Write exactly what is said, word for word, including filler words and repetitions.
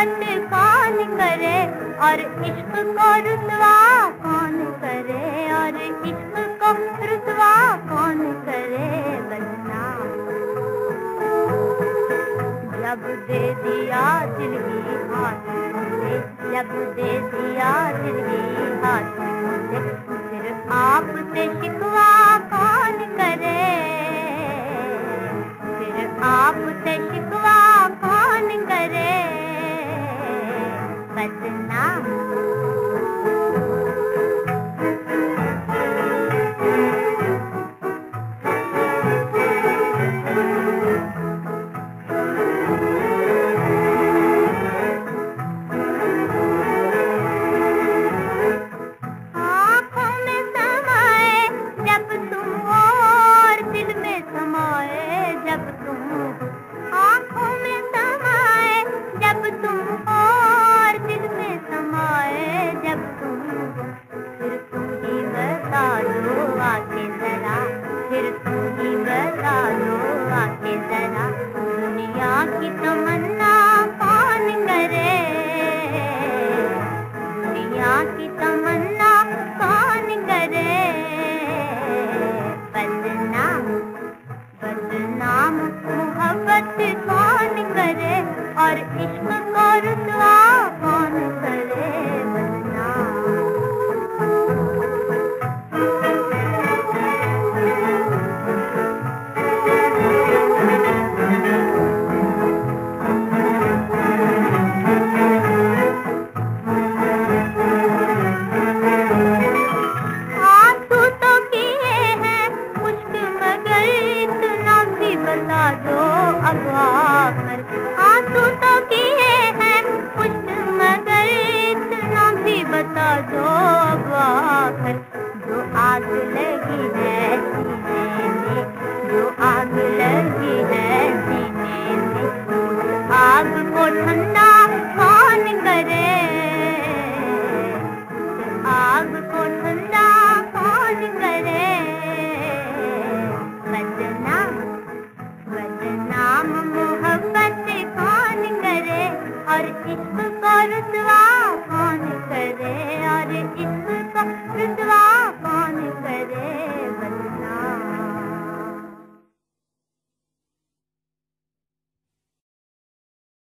मोहब्बत कौन करे और इश्क को रुसवा कौन करे, और इश्क को रुसवा कौन करे बदनाम। जब दे दिया दिल ही हाथों से, जब दे दिया दिल ही हाथों से, फिर आपसे शिकवा कौन करे, फिर आपसे शिकवा कौन करे बदनाम। आँखों में समाए जब तुम और दिल में समाए जब तुम, आँखों में समाए जब तुम और दिल में समाए जब तुम, फिर तुम ही बता दो आके जरा, फिर तुम ही बता दो आके जरा, दुनिया की तमन्ना कौन करे, दुनिया की तमन्ना कौन करे बदनाम। बदनाम मोहब्बत कौन करे और इश्क को रुसवा कौन करे बदनाम। आंसू तो किए हैं मुश्क मगर इतना भी बता दो अब आकर, आंसू तो किए हैं मुश्क मगर इतना भी बता दो अब आकर। जो आग लगी है सीने में, जो आग लगी है सीने में, उस आग को ठंडा कौन करे, उस आग को ठंडा कौन करे बदनाम। बदनाम मोहब्बत कौन करे और इश्क